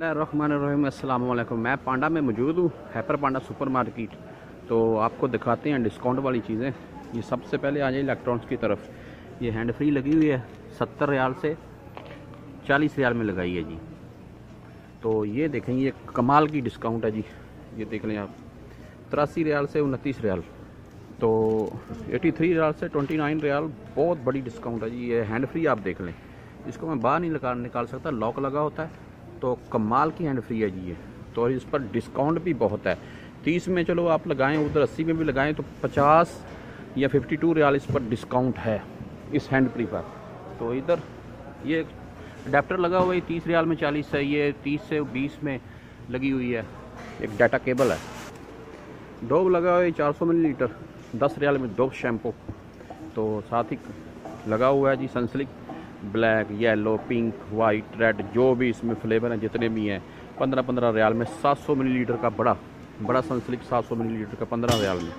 रहमान अस्सलाम वालेकुम। मैं पांडा में मौजूद हूँ, हैपर पांडा सुपर मार्केट। तो आपको दिखाते हैं डिस्काउंट वाली चीज़ें। ये सबसे पहले आ जाए इलेक्ट्रॉनिक्स की तरफ। ये हैंड फ्री लगी हुई है, 70 रियाल से 40 रियाल में लगाई है जी। तो ये देखें, ये कमाल की डिस्काउंट है जी। ये देख लें आप, 83 रियाल से 29 रियाल, तो 83 रियाल से 29 रियाल। बहुत बड़ी डिस्काउंट है जी। ये हैंड फ्री आप देख लें, इसको मैं बाहर नहीं निकाल सकता, लॉक लगा होता है। तो कमाल की हैंड फ्री है जी ये। तो इस पर डिस्काउंट भी बहुत है। 30 में चलो आप लगाएं, उधर 80 में भी लगाएं तो 50 या 52 रियाल इस पर डिस्काउंट है, इस हैंड फ्री पर। तो इधर ये अडेप्टर लगा हुआ है, 30 रियाल में 40 है। ये 30 से 20 में लगी हुई है। एक डाटा केबल है। डोव लगा हुआ है 400 मिलीलीटर, 10 रियाल में डोव शैम्पू। तो साथ ही लगा हुआ है जी Sunsilk, black, yellow, pink, white, red, जो भी इसमें फ्लेवर हैं जितने भी हैं, 15-15 रियाल में। 700 मिलीलीटर का बड़ा सनसिल्क 700 मिलीलीटर का 15 रियाल में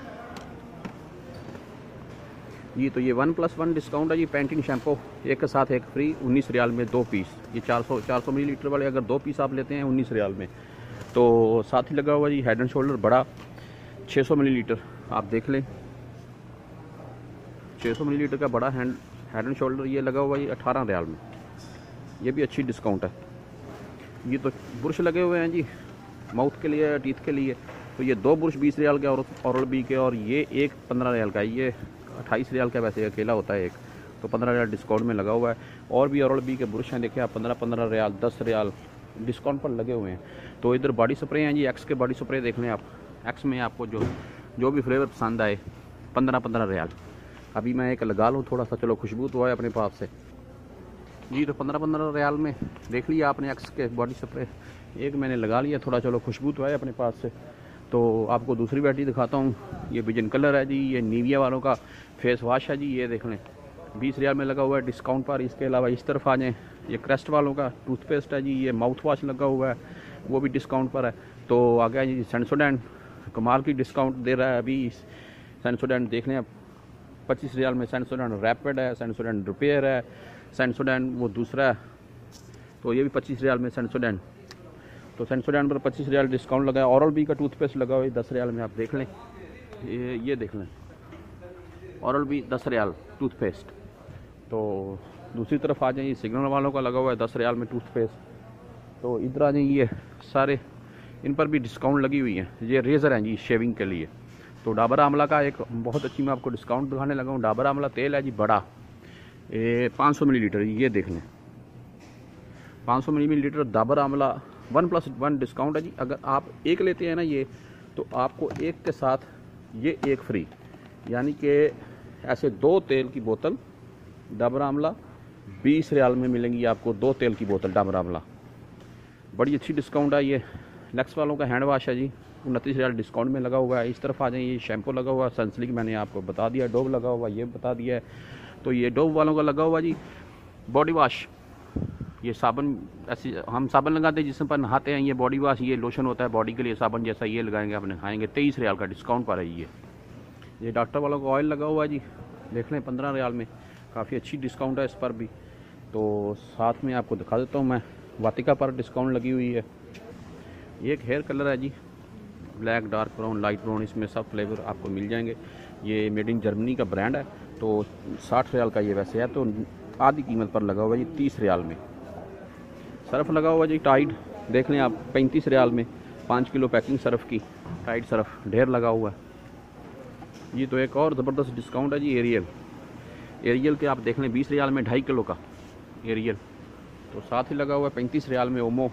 जी। तो ये 1+1 डिस्काउंट है जी। पेंटिंग शैम्पू एक के साथ एक फ्री, 19 रियाल में 2 पीस। ये 400 मिलीलीटर वाले अगर 2 पीस आप लेते हैं 19 रियाल में। तो साथ ही लगा हुआ जी हेड एंड शोल्डर बड़ा 600 मिलीलीटर, आप देख लें, 600 मिलीलीटर का बड़ा हेड एंड शोल्डर ये लगा हुआ है 18 रियाल में। ये भी अच्छी डिस्काउंट है। ये तो बुरश लगे हुए हैं जी, माउथ के लिए, टीथ के लिए। तो ये 2 बुरश 20 रियाल के और ओरल बी के, और ये एक 15 रियाल का है। ये 28 रियाल का वैसे अकेला होता है एक, तो 15 रियाल डिस्काउंट में लगा हुआ है। और भी ओरल बी के बुरश हैं, देखिए आप, 15-15 रियाल, 10 रियाल डिस्काउंट पर लगे हुए हैं। तो इधर बॉडी स्प्रे हैं जी, एक्स के बॉडी स्प्रे देख लें आप। एक्स में आपको जो भी फ्लेवर पसंद आए, 15-15 रियाल। अभी मैं एक लगा लूँ थोड़ा सा, चलो खुशबू तो आए अपने पास से जी। तो 15-15 रियाल में देख लिया आपने एक्स के बॉडी स्प्रे, एक मैंने लगा लिया थोड़ा, चलो खुशबू तो आए अपने पास से। तो आपको दूसरी बैटरी दिखाता हूँ। ये विजन कलर है जी, ये नीविया वालों का फेस वॉश है जी। ये देख लें 20 रियाल में लगा हुआ है डिस्काउंट पर। इसके अलावा इस तरफ आ जाएँ, ये क्रेस्ट वालों का टूथपेस्ट है जी। ये माउथ वॉश लगा हुआ है, वो भी डिस्काउंट पर है। तो आ गया जी सेंसोडेंट, कमाल की डिस्काउंट दे रहा है अभी। सेंसोडेंट देख लें आप, 25 रियाल में सेंसोडेंट रैपिड है, सेंसोडेंट रिपेयर है, सेंसोडेंट वो दूसरा है। तो ये भी 25 रियाल में सेंसोडेंट। तो सेंसोडेंट पर 25 रियाल डिस्काउंट लगा है। ओरल बी का टूथपेस्ट लगा हुआ है 10 रियाल में, आप देख लें। ये देख लें, ओरल बी 10 रियाल टूथपेस्ट। तो दूसरी तरफ आ जाइए, सिग्नल वालों का लगा हुआ है 10 रियाल में टूथपेस्ट। तो इधर आ जाइए, सारे इन पर भी डिस्काउंट लगी हुई है। ये रेज़र हैं जी शेविंग के लिए। तो डाबर आमला का एक बहुत अच्छी मैं आपको डिस्काउंट दिखाने लगा हूँ। डाबर आमला तेल है जी बड़ा, 500 मिलीलीटर, ये देख लें 500 मिलीलीटर डाबर आमला 1+1 डिस्काउंट है जी। अगर आप एक लेते हैं ना ये, तो आपको एक के साथ ये एक फ्री, यानी कि ऐसे 2 तेल की बोतल डाबर आमला 20 रियाल में मिलेंगी आपको। 2 तेल की बोतल डाबर आमला, बड़ी अच्छी डिस्काउंट है। ये लक्स वालों का हैंड वॉश है जी, 29 रियाल डिस्काउंट में लगा हुआ है। इस तरफ आ जाए, ये शैम्पू लगा हुआ है सनसिल्क, मैंने आपको बता दिया। डोव लगा हुआ ये बता दिया है। तो ये डोव वालों का लगा हुआ जी बॉडी वॉश। ये साबुन, ऐसे हम साबुन लगाते हैं जिसमें पर नहाते हैं, ये बॉडी वॉश, ये लोशन होता है बॉडी के लिए, साबुन जैसा, ये लगाएंगे आप नहाएंगे। 23 रियाल का डिस्काउंट पर है ये डॉक्टर वालों का ऑयल लगा हुआ है जी, देख लें 15 रियाल में, काफ़ी अच्छी डिस्काउंट है इस पर भी। तो साथ में आपको दिखा देता हूँ मैं, वाटिका पर डिस्काउंट लगी हुई है। ये एक हेयर कलर है जी, black, dark brown, light brown, इसमें सब फ्लेवर आपको मिल जाएंगे। ये मेड इन जर्मनी का ब्रांड है। तो 60 रियाल का ये वैसे है, तो आधी कीमत पर लगा हुआ है जी 30 रियाल में। सर्फ लगा हुआ जी टाइड, देख लें आप, 35 रियाल में 5 किलो पैकिंग सर्फ की, टाइड सर्फ ढेर लगा हुआ है। ये तो एक और ज़बरदस्त डिस्काउंट है जी एरियल के, आप देख लें 20 रियाल में 2.5 किलो का एरियल। तो साथ ही लगा हुआ है 35 रियाल में ओमो,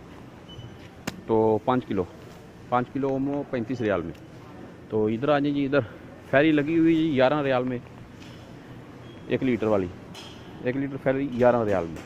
तो 5 किलो ओमो 35 रियाल में। तो इधर आ जाइए, इधर फेरी लगी हुई है 11 रियाल में, 1 लीटर वाली, 1 लीटर फेरी 11 रियाल में।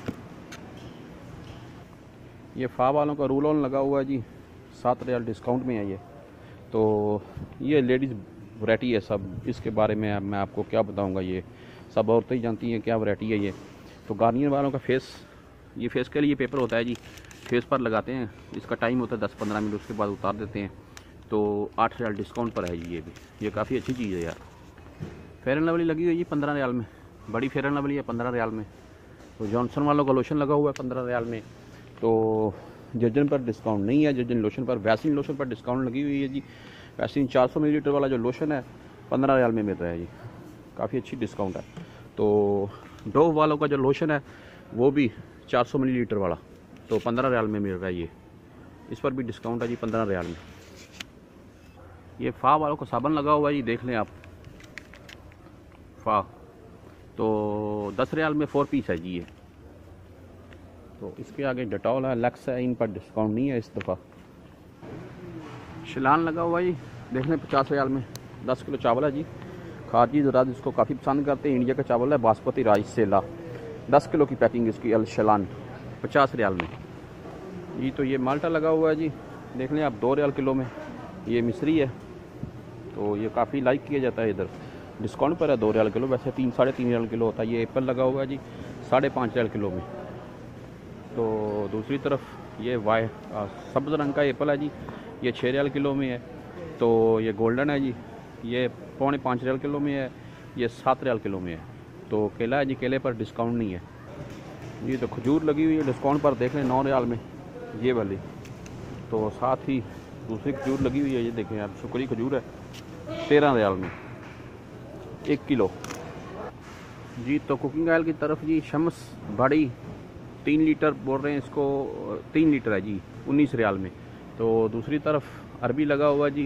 ये फा वालों का रूल ऑन लगा हुआ है जी, 7 रियाल डिस्काउंट में है ये। तो ये लेडीज़ वैरायटी है सब, इसके बारे में मैं आपको क्या बताऊंगा, ये सब औरतें ही जानती हैं क्या वैरायटी है ये। तो गार्नियर वालों का ये फेस के लिए पेपर होता है जी, फेस पर लगाते हैं, इसका टाइम होता है 10-15 मिनट, उसके बाद उतार देते हैं। तो 8 रियाल डिस्काउंट पर है जी ये भी, ये काफ़ी अच्छी चीज़ है यार। फेयर एंड लवली लगी हुई है 15 रियाल में, बड़ी फेयर एंड लवली है 15 रियाल में। तो जॉनसन वालों का लोशन लगा हुआ है 15 रियाल में। तो जर्जन पर डिस्काउंट नहीं है। जर्जन लोशन पर, वैसलीन लोशन पर डिस्काउंट लगी हुई है जी। वैसलीन 400 मिलीलीटर वाला जो लोशन है 15 रियाल में मिल रहा है जी, काफ़ी अच्छी डिस्काउंट है। तो डोव वालों का जो लोशन है वो भी 400 मिलीलीटर वाला तो 15 रियाल में मिल रहा है ये, इस पर भी डिस्काउंट है जी 15 रियाल में। ये फा वालों का साबुन लगा हुआ है जी, देख लें आप, फा तो 10 रियाल में 4 पीस है जी ये। तो इसके आगे डेटॉल है, लक्स है, इन पर डिस्काउंट नहीं है इस दफ़ा। शिलान लगा हुआ है जी, देख लें 50 रियाल में। 10 किलो चावल है जी, खारजी ज़रात इसको काफ़ी पसंद करते हैं। इंडिया का चावल है, बासमती राइस सेला, 10 किलो की पैकिंग इसकी, अल शिलान 50 रियाल में जी। तो ये माल्टा लगा हुआ है जी, देख लें आप 2 रियाल किलो में। ये मिस्री है, तो ये काफ़ी लाइक किया जाता है इधर, डिस्काउंट पर है 2 रियाल किलो, वैसे 3-3.5 रियाल किलो होता है। ये एप्पल लगा हुआ है जी 5.5 रियाल किलो में। तो दूसरी तरफ ये सब्ज़ रंग का एप्पल है जी, ये 6 रियाल किलो में है। तो ये गोल्डन है जी, ये 4.5 रियाल किलो में है, ये 7 रियाल किलो में है। तो केला है जी, केले पर डिस्काउंट नहीं है जी। तो खजूर लगी हुई है डिस्काउंट पर, देख लें 9 रियाल में ये वाली। तो साथ ही दूसरी खजूर लगी हुई है, ये देखें आप, शुक्री खजूर है 13 रियाल में 1 किलो जी। तो कुकिंग ऑयल की तरफ जी, शम्स बड़ी 3 लीटर बोल रहे हैं इसको, 3 लीटर है जी 19 रियाल में। तो दूसरी तरफ अरबी लगा हुआ जी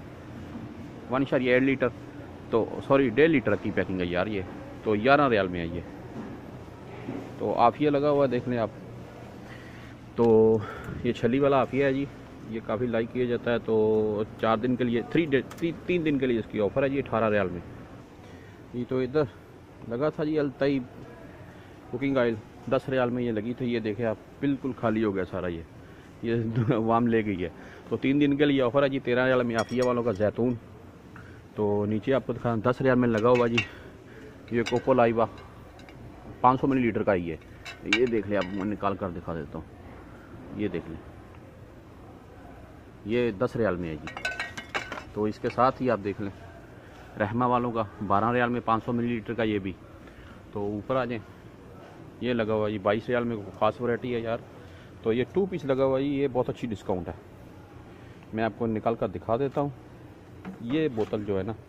1.8 लीटर, तो सॉरी 1.5 लीटर की पैकिंग है यार ये, तो 11 रियाल में है ये। तो आफिया लगा हुआ है, देख लें आप। तो ये छली वाला आफिया है जी, ये काफ़ी लाइक किया जाता है। तो 4 दिन के लिए 3 दिन के लिए इसकी ऑफ़र है जी 18 रियाल में जी। तो इधर लगा था जी अल तैयब कुकिंग ऑयल 10 रियाल में ये लगी थी, ये देखें आप, बिल्कुल खाली हो गया सारा ये वाम ले गई है। तो 3 दिन के लिए ऑफ़र है जी 13 रियाल में। आफिया वालों का जैतून, तो नीचे आपको दिखा 10 रियाल में लगा हुआ जी। ये कोको लाइवा 500 मिलीलीटर का ही है, ये देख लें आप, मैं निकाल कर दिखा देता हूँ, ये देख लें, ये 10 रियाल में है जी। तो इसके साथ ही आप देख लें रहमा वालों का 12 रियाल में 500 मिलीलीटर का ये भी। तो ऊपर आ जाएँ, ये लगा हुआ है जी 22 रियाल में, ख़ास वैरायटी है यार। तो ये 2 पीस लगा हुआ है, ये बहुत अच्छी डिस्काउंट है। मैं आपको निकाल कर दिखा देता हूँ। ये बोतल जो है ना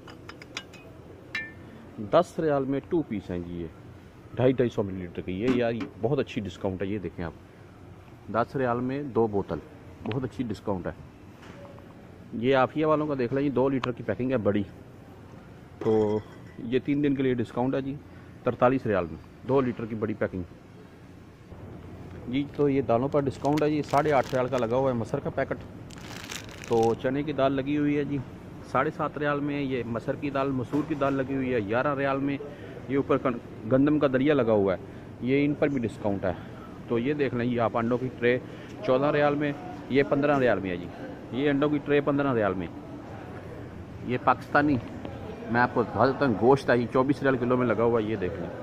10 रियाल में 2 पीस हैं जी, ये 250 मिलीलीटर की। ये यार बहुत अच्छी डिस्काउंट है, ये देखें आप, 10 रियाल में 2 बोतल, बहुत अच्छी डिस्काउंट है। ये आफिया वालों का देख लें जी, 2 लीटर की पैकिंग है बड़ी। तो ये 3 दिन के लिए डिस्काउंट है जी 43 रियाल में, 2 लीटर की बड़ी पैकिंग जी। तो ये दालों पर डिस्काउंट है जी, 8.5 रियाल का लगा हुआ है मसर का पैकेट। तो चने की दाल लगी हुई है जी 7.5 रियाल में। ये मसर की दाल, मसूर की दाल लगी हुई है 11 रियाल में। ये ऊपर गंदम का दरिया लगा हुआ है, ये इन पर भी डिस्काउंट है। तो ये देख लें ये आप, अंडों की ट्रे 14 रियाल में, ये 15 रियाल में है जी। ये अंडों की ट्रे 15 रियाल में। ये पाकिस्तानी, मैं आपको दिखा देता हूँ, गोश्त है, ये 24 रियाल किलो में लगा हुआ है, ये देख लें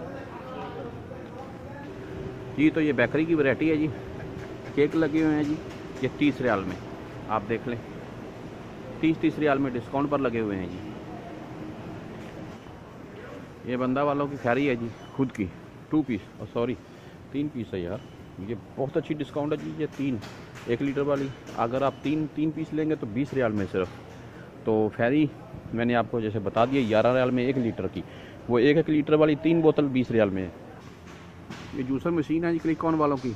जी। तो ये बेकरी की वैरायटी है जी, केक लगे हुए हैं जी, ये 30 रियाल में, आप देख लें 30 रियाल में डिस्काउंट पर लगे हुए हैं जी। ये बंदा वालों की खैरी है जी, खुद की 2 पीस, और सॉरी 3 पीस है यार, ये बहुत अच्छी डिस्काउंट है जी। ये 1 लीटर वाली, अगर आप 3 पीस लेंगे तो 20 रियाल में सिर्फ। तो फैरी मैंने आपको जैसे बता दिया 11 रियाल में 1 लीटर की, वो 1 लीटर वाली 3 बोतल 20 रियाल में है। ये जूसर मशीन है जी क्लिक ऑन वालों की,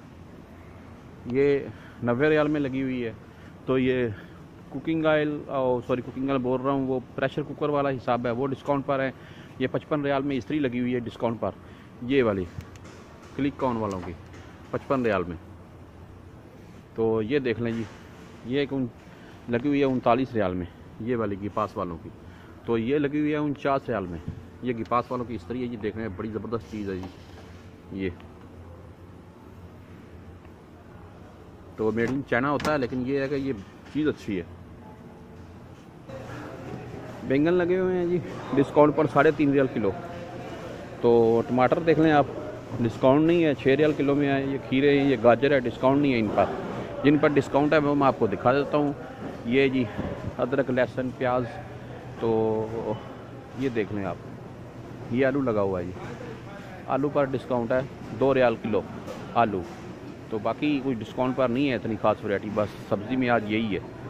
ये 90 रियाल में लगी हुई है। तो ये cooking oil, sorry cooking oil बोल रहा हूँ, वो प्रेशर कुकर वाला हिसाब है, वो डिस्काउंट पर है। ये 55 रियाल में इस्त्री लगी हुई है डिस्काउंट पर, ये वाली क्लिक ऑन वालों की 55 रियाल में। तो ये देख लें जी, ये एक लगी हुई है 39 रियाल में, ये वाली गिपास वालों की। तो ये लगी हुई है 49 रियाल में, ये गिपास वालों की इस्त्री है जी, देखने में बड़ी ज़बरदस्त चीज़ है जी ये। तो मेड इन चाइना होता है, लेकिन ये है कि ये चीज़ अच्छी है। बैंगन लगे हुए हैं जी डिस्काउंट पर 3.5 रियाल किलो। तो टमाटर देख लें आप, डिस्काउंट नहीं है, 6 रियाल किलो में है। ये खीरे हैं, ये गाजर है, डिस्काउंट नहीं है इन पर। जिन पर डिस्काउंट है वो मैं आपको दिखा देता हूँ। ये जी अदरक, लहसुन, प्याज, तो ये देख लें आप, ये आलू लगा हुआ है जी, आलू पर डिस्काउंट है 2 रियाल किलो आलू। तो बाकी कोई डिस्काउंट पर नहीं है इतनी ख़ास वैरायटी, बस सब्ज़ी में आज यही है।